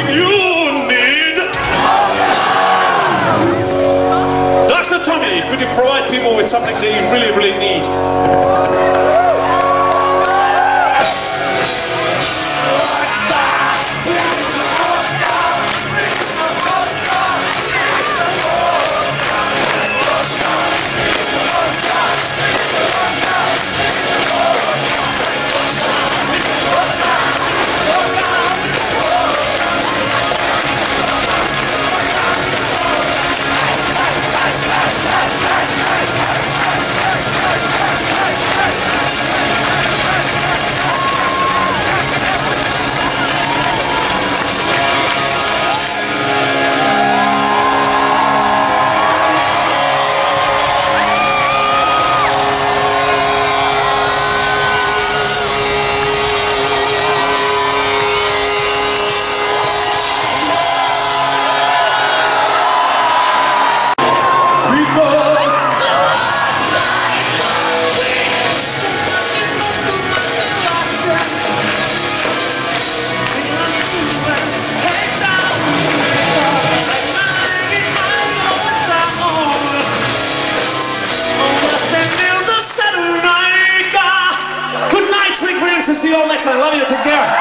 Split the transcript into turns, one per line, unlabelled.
something you need. Dr. Tommy, could you provide people with something they really, really need? See you all next time. Love you. Take care.